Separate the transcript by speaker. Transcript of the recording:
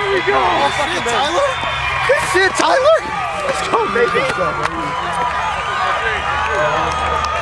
Speaker 1: There we go!
Speaker 2: Oh, shit, Tyler? Good shit, Tyler! Let's go, baby!